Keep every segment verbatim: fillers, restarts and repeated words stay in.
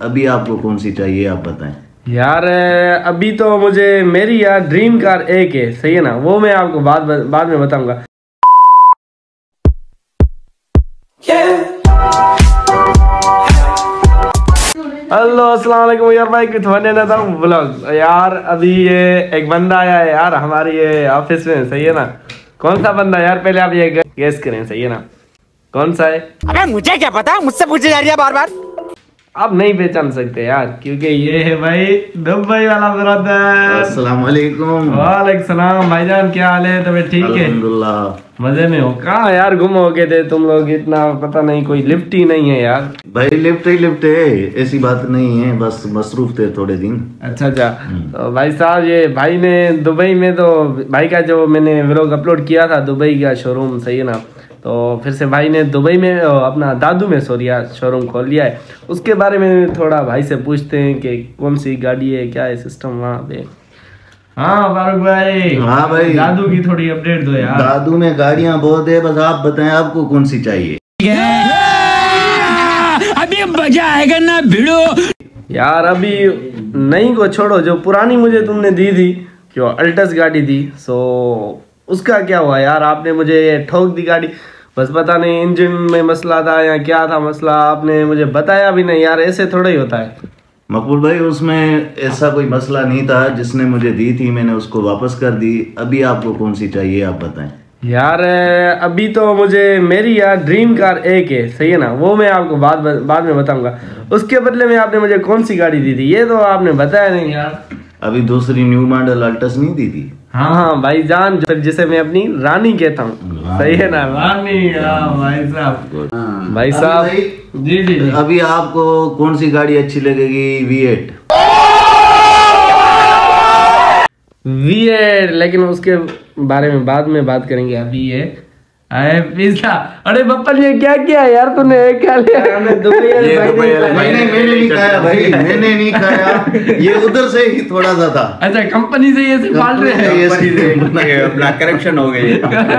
अभी आपको कौन सी चाहिए आप बताएं। यार अभी तो मुझे मेरी यार ड्रीम कार एक है, सही है ना, वो मैं आपको बाद बाद में बताऊंगा। हेलो अस्सलाम वालेकुम यार भाई, कुछ होने ना था ब्लॉग यार। अभी ये एक बंदा आया है यार हमारी ये ऑफिस में, सही है ना। कौन सा बंदा यार, पहले आप ये गेस करें, सही है ना, कौन सा है। अबे मुझे क्या पता, मुझसे पूछी जा रही है बार बार। आप नहीं पहचान सकते यार, क्योंकि ये है भाई दुबई वाला ब्रदर। अस्सलाम वालेकुम। वालेकुम सलाम भाईजान, क्या हाल है, तबीयत ठीक है? अल्हम्दुलिल्लाह। मजे में हो? कहाँ यार गुम हो गए थे तुम लोग, इतना पता नहीं, कोई लिफ्ट ही नहीं है यार। भाई लिफ्ट ही लिफ्ट है, ऐसी बात नहीं है, बस मसरूफ थे थोड़े दिन। अच्छा अच्छा। तो भाई साहब ये भाई ने दुबई में, तो भाई का जो मैंने व्लॉग अपलोड किया था दुबई का शोरूम, सही है ना, तो फिर से भाई ने दुबई में अपना दादू में सोरिया शोरूम खोल लिया है। उसके बारे में थोड़ा भाई से पूछते हैं कि कौन सी गाड़ी है, क्या है सिस्टम वहाँ पे। हाँ फारूक भाई। हाँ भाई, दादू की थोड़ी अपडेट दो यार। दादू में गाड़ियाँ बहुत है, बस आप बताएं आपको कौन सी चाहिए। अभी मजा आएगा ना भिड़ो यार। अभी नई को छोड़ो, जो पुरानी मुझे तुमने दी थी, जो अल्टस गाड़ी थी, सो उसका क्या हुआ यार? आपने मुझे ठोक दी गाड़ी, बस पता नहीं इंजन में मसला था या क्या था मसला, आपने मुझे बताया भी नहीं यार। ऐसे थोड़ा ही होता है मकबूल भाई, उसमें ऐसा कोई मसला नहीं था। जिसने मुझे दी थी मैंने उसको वापस कर दी। अभी आपको कौन सी चाहिए आप बताएं। यार अभी तो मुझे मेरी यार ड्रीम कार एक है, सही है ना, वो मैं आपको बाद बाद में बताऊंगा। उसके बदले में आपने मुझे कौन सी गाड़ी दी थी ये तो आपने बताया नहीं यार। अभी दूसरी न्यू मॉडल अल्टस नहीं दी थी? हाँ हाँ भाई जान, जिसे मैं अपनी रानी कहता हूँ, सही है ना, रानी। हाँ भाई साहब। भाई साहब जी जी। अभी आपको कौन सी गाड़ी अच्छी लगेगी? We eight. वी एट, लेकिन उसके बारे में बाद में बात करेंगे। अभी ये अरे पिज्जा, अरे बप्पन ये क्या किया यार तूने, क्या लिया? मैंने मैंने नहीं खाया भाई, मैंने नहीं खाया, ये उधर से ही थोड़ा सा था। अच्छा कंपनी से ये से फाड़ रहे हैं, अपना करेक्शन हो गई।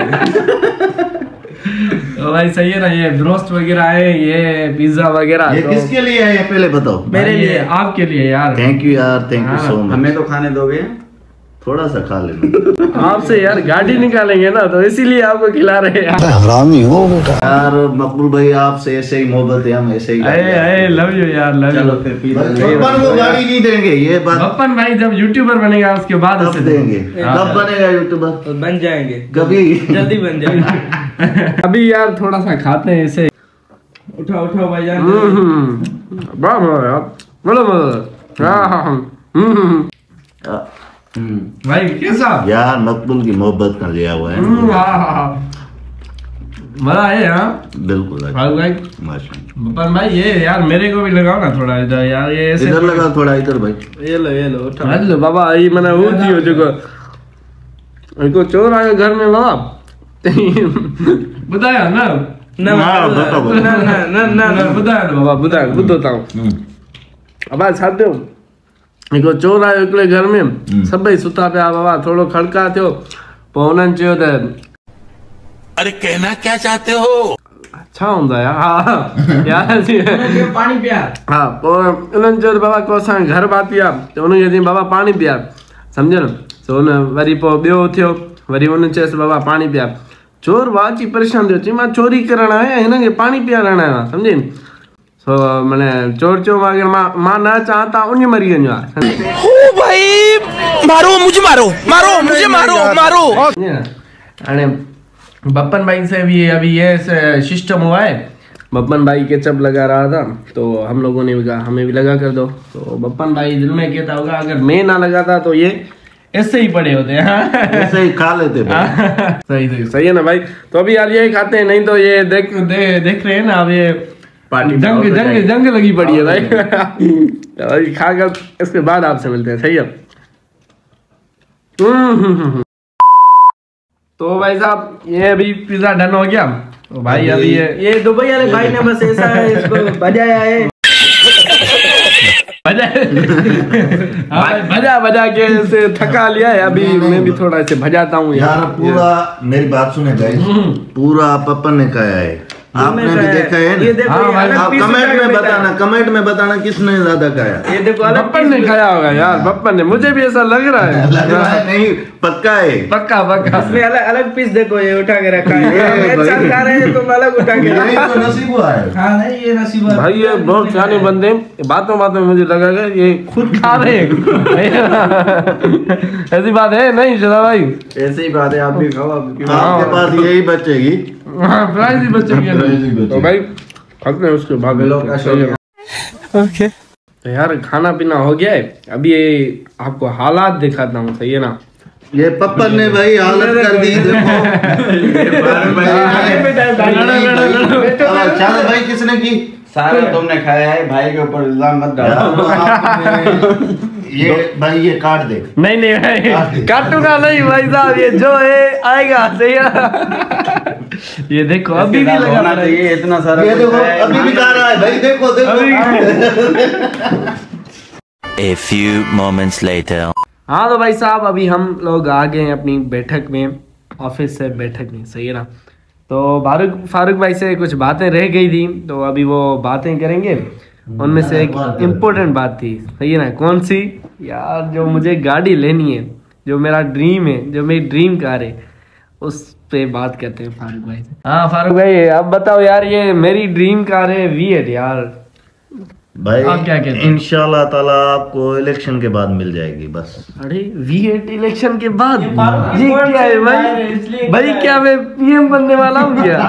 तो भाई सही है ना, ये ब्रोस्ट वगैरह है, ये पिज्जा वगैरह। ये तो किसके लिए है ये पहले बताओ। मेरे लिए, आपके लिए यार। थैंक यू यार, थैंक यू सो मच। हमें तो खाने दोगे? थोड़ा सा खा लेना। आपसे यार गाड़ी निकालेंगे ना, तो इसीलिए आपको खिला रहे हैं यार। हरामी हो बेटा यार। मकबूल भाई आपसे ऐसे ही मोहब्बत है, हम ऐसे ही। अरे लव यू यार, लव यू। बप्पन को गाड़ी नहीं देंगे ये बात। बप्पन भाई जब यूट्यूबर बनेगा उसके बाद उसे देंगे। कब बनेगा यूट्यूबर? बन जाएंगे कभी, जल्दी बन जाएंगे। अभी यार थोड़ा सा खाते हैं इसे। उठाओ उठाओ भाईजान। वाह वाह यार, बोलो बोलो। हाँ हाँ हाँ भाई कैसा यार, मकबूल की मोहब्बत का लिया हुआ है। मजा है हाँ बिल्कुल भाई। माशाल्लाह भाई ये यार मेरे को भी लगाओ ना थोड़ा इधर यार, ये ऐसे इधर लगा थोड़ा इधर भाई। ये लो ये लो उठा लो बाबा। ये मैंने वो दी हो जो इनको चोर आया घर में बाबा। बताया ना ना ना ना ना ना बताया ना बाबा, बताया बुद्ध होता हूँ। अब छाते हो इनको चोर आयो एकले घर में, सब भाई सुता पे बाबा, थोड़ो खड़का थियो पौनन चयो त अरे कहना क्या चाहते हो? अच्छा हुंदा यार। हां यार जी पानी पिया। हां पोइ उन्हनि चयो बाबा को असां घर बाती आ, त उन्हनि चयो बाबा पानी पिया, सम्झो न। सो उन वरी पोइ ॿियो थियो, वरी उन्हनि चयोसि बाबा पानी पिया। चोर वाची परेशान थियो, चई मां चोरी करण आया, हिनखे पानी पियारण आया, सम्झे। सो मैंने चोर चो मां मां न चाहता उन मरी वञो आहे। ओ भाई मारो मुझे, मारो मारो मुझे, मारो मारो। अरे बप्पन भाई से भी अभी ये सिस्टम हुआ है। बप्पन भाई केचप लगा रहा था तो हम लोगों ने भी कहा हमें भी लगा कर दो। तो बप्पन भाई दिल में कहता होगा अगर मैं ना लगाता तो ये ऐसे ही पड़े होते हैं, ऐसे ही खा लेते। सही सही सही है ना भाई। तो अभी यार ये खाते हैं, नहीं तो ये देख दे, देख रहे हैं ना अब ये पार्टी जंग जंग जंग लगी पड़ी है भाई। खाकर इसके बाद आपसे मिलते हैं, सही है। तो भाई साहब ये अभी पिज्जा डन हो गया। तो भाई अभी ये ये दुबई वाले भाई ने बस ऐसा है, इसको बजाया है, बजा बजा बजा के से थका लिया है। अभी मैं भी थोड़ा से बजाता हूँ यार। पूरा मेरी बात सुने भाई, पूरा पप्पन ने खाया है, आपने भी देखा है ना? ये देखो, हाँ ये भाई, अलग आप piece कमेंट उठा के में बेटा। बताना, कमेंट में बताना किसने ज्यादा खाया। ये देखो अलग बप्पन ने खाया होगा यार, बप्पन ने, मुझे भी ऐसा लग रहा लग रहा है है। नहीं, पक्का है। पक्का पक्का। इसमें अलग अलग पीस देखो ये उठा के रखा है। ये हम एक भाई। साथ खा रहे हैं तुम अलग उठा के यही रखा। तो नसीब हुआ है। हाँ नहीं ये नसीब है। भाई ये बहुत सियाने बंदे, बातों बातों में मुझे लगा कि ये खुद खा रहे हैं। ऐसी बात है नहीं शदा भाई? ऐसे ही बात है, आप भी खाओ आप भी खाओ। आपके पास यही बचेगी। हाँ, प्राइस ही बचेगी ना। प्राइस ही बचेगी। तो भाई अपने उसके बाद लोग का शौक है। ओके तो यार खाना पीना हो गया है, अभी ये आपको हालात दिखाता हूँ, सही है ना? ये पप्पन ने भाई हालत कर दी, देखो। चाल भाई किसने की? सारा तुमने खाया है, भाई के ऊपर इल्जाम मत यार, डालो। वो आपने- ये भाई ये काट दे। नहीं नहीं भाई, काटूंगा नहीं भाई साहब, ये जो है आएगा, सही है ना? ये देखो अभी भी लगा होना पड़ा है। चाहिए इतना सारा ये कुछ देखो है, अभी भी खा रहा है भाई, देखो देखो। A few moments later. हाँ तो भाई साहब अभी हम लोग आ गए हैं अपनी बैठक में, ऑफिस से बैठक में, सही है ना? तो फारूक फारूक भाई से कुछ बातें रह गई थी, तो अभी वो बातें करेंगे। उनमें से एक इम्पोर्टेंट बात थी, सही है ना? कौन सी? यार जो मुझे गाड़ी लेनी है, जो मेरा ड्रीम है, जो मेरी ड्रीम कार है, उस पे बात करते हैं फारूक भाई से। हाँ फारूक भाई अब बताओ यार, ये मेरी ड्रीम कार है वी एट यार। भाई आप क्या कहते हैं? इंशाल्लाह ताला आपको इलेक्शन के बाद मिल जाएगी बस। अरे वी एट इलेक्शन के बाद ये फारूक ये की क्या है वोट से भाई? इसलिए भाई क्या है? क्या मैं पीएम बनने वाला हूँ क्या?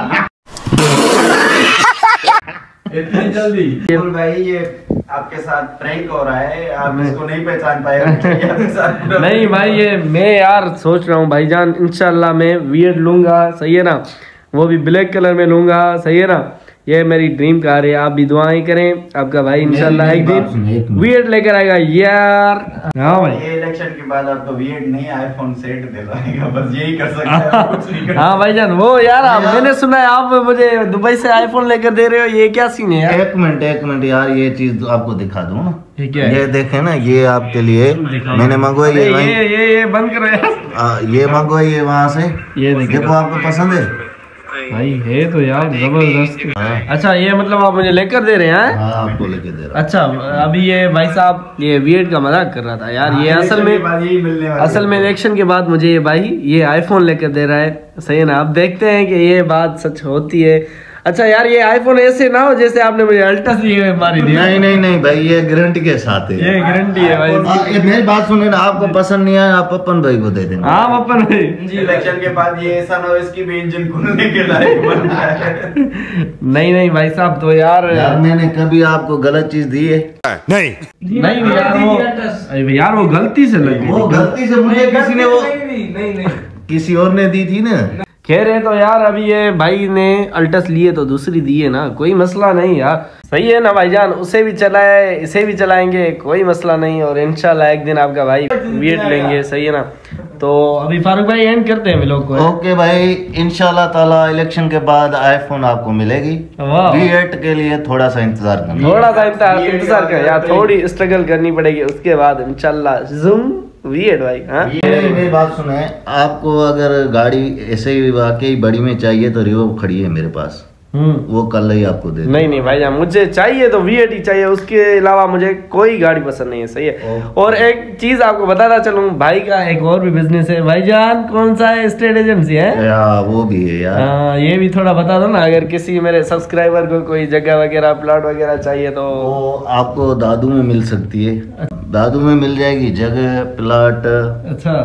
इतनी जल्दी? बिल्कुल भाई, ये आपके साथ प्रैंक हो रहा है, आप इसको नहीं पहचान पाए। आपके साथ पूरा नहीं भाई, ये मैं यार सोच रहा हूँ भाईजान, इंशाल्लाह मैं वी एट लूंगा, सही है ना? वो भी ब्लैक कलर में लूंगा, सही है ना? ये मेरी ड्रीम कार है, आप भी दुआएं करें, आपका भाई इंशाल्लाह एक दिन वी एट लेकर आएगा यार। हाँ भाई, ये इलेक्शन के बाद आपको वी एट नहीं आईफोन सेट दिलाएगा, बस यही कर सकते हैं, और कुछ नहीं कर हाँ भाईजान वो यार आप, मैंने सुना है आप मुझे दुबई से आईफोन लेकर दे रहे हो, ये क्या सीन है यार? एक मिनट एक मिनट यार, ये चीज आपको दिखा दूं ना। ये क्या है? ये देखे ना, ये आपके लिए मैंने मंगवाई अरे है भाई। ये ये ये बंद करो यार। आ, ये मंगवाई है वहाँ से। ये देखो देखो आपको पसंद है? भाई, है तो यार जबरदस्त। हाँ। अच्छा ये मतलब आप मुझे लेकर दे रहे हैं? हाँ आपको लेके दे रहा अच्छा अभी ये भाई साहब ये वी एट का मजाक कर रहा था यार, ये असल में यही मिलने वाला असल में इलेक्शन के बाद मुझे ये भाई ये आईफोन लेकर दे रहा है, सही है ना? अब देखते हैं कि ये बात सच होती है। अच्छा यार ये आईफोन ऐसे ना हो जैसे आपने मुझे अल्ट्रा सी मारी दी। नहीं नहीं नहीं भाई, ये गारंटी के साथ है। ये गारंटी है भाई। आ, ये मेरी बात सुने ना, आपको पसंद नहीं आया आप पप्पन भाई को दे देना। हाँ अपन भाई, इलेक्शन के बाद ये ऐसा ना हो इसकी भी इंजन खुलने के लायक बन जाए। नहीं नहीं भाई साहब, तो यार यार मैंने कभी आपको गलत चीज दी है? नहीं नहीं यार वो अरे यार वो गलती से लगी वो थी। गलती से मुझे किसी ने वो नहीं नहीं नहीं किसी और ने दी थी ना। कह रहे तो यार अभी ये भाई ने अल्टस लिए तो दूसरी दी है ना, कोई मसला नहीं यार, सही है ना भाईजान? उसे भी चलाए इसे भी चलाएंगे, कोई मसला नहीं, और इंशाल्लाह एक दिन आपका भाई वी एट लेंगे, सही है ना? तो अभी फारूक भाई एंड करते हैं व्लॉग को। ओके भाई, इंशाल्लाह ताला इलेक्शन के बाद आईफोन आपको मिलेगी। वाह। वी एट के लिए थोड़ा सा इंतजार करना। थोड़ा सा इंतजार इंतजार कर यार, थोड़ी स्ट्रगल करनी पड़ेगी, उसके बाद इंशाल्लाह जूम वी एट भाई। हाँ ये मेरी बात सुने, आपको अगर गाड़ी ऐसे ही वाकई बड़ी में चाहिए तो रिवो खड़ी है मेरे पास, हम्म वो कल ही आपको दे दूँ। नहीं नहीं भाईजान, मुझे चाहिए तो वी एट ही चाहिए, उसके अलावा मुझे कोई गाड़ी पसंद नहीं है, सही है? और एक चीज आपको बताता चलूं, भाई का एक और भी बिजनेस है भाईजान। कौन सा है? स्टेट एजेंसी है। या वो भी है यार। हाँ ये भी थोड़ा बता दो ना, अगर किसी मेरे सब्सक्राइबर को कोई जगह वगैरह प्लॉट वगैरह चाहिए तो। वो आपको दादू में मिल सकती है, दादू में मिल जाएगी जगह, प्लाट अच्छा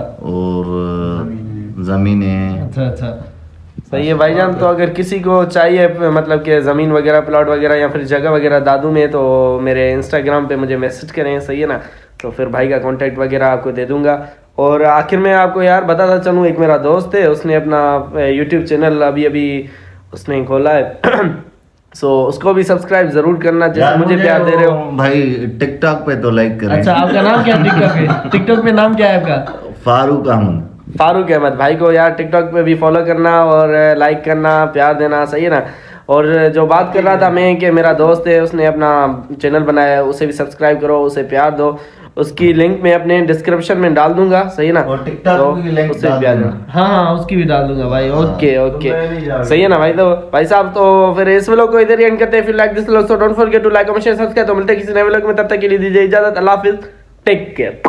और जमीनें। अच्छा अच्छा सही है भाईजान। तो अगर किसी को चाहिए मतलब कि ज़मीन वगैरह प्लॉट वगैरह या फिर जगह वगैरह दादू में, तो मेरे इंस्टाग्राम पे मुझे मैसेज करें, सही है ना? तो फिर भाई का कांटेक्ट वगैरह आपको दे दूंगा। और आखिर में आपको यार बताता चलूँ, एक मेरा दोस्त है, उसने अपना यूट्यूब चैनल अभी अभी उसने खोला है सो उसको भी सब्सक्राइब जरूर करना, जैसे मुझे प्यार दे रहे हो भाई। टिकटॉक पे तो लाइक करें। अच्छा आपका नाम क्या है टिकटॉक पे? टिकटॉक पे नाम क्या है आपका? फारूक अहमद। फारूक अहमद भाई को यार टिकटॉक पे भी फॉलो करना और लाइक करना, प्यार देना, सही है ना? और जो बात कर रहा था मैं कि मेरा दोस्त है, उसने अपना चैनल बनाया है, उसे भी सब्सक्राइब करो, उसे प्यार दो। उसकी लिंक मैं अपने डिस्क्रिप्शन में डाल दूंगा, सही ना? और टिकटॉक तो की लिंक उससे डाल प्यार दूंगा। दो। हाँ हाँ उसकी भी डाल दूंगा भाई। ओके ओके जाओगे। सही है ना भाई? तो भाई साहब तो फिर इस व्लॉग को इधर ही एंड करते हैं। फिर like this vlog, so don't forget to like, comment, share, subscribe. तो मिलते हैं किसी नए व्लॉग में, तब तक के लिए दीजिए इजाजत। अल्लाह हाफिज, टेक केयर।